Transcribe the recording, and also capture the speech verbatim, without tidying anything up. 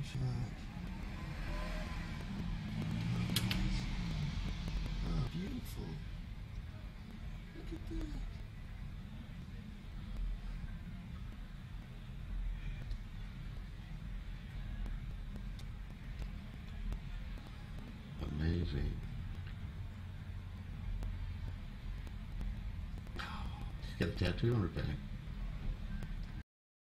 shot. Oh, beautiful. Look at that. Amazing. She's got a tattoo on her back.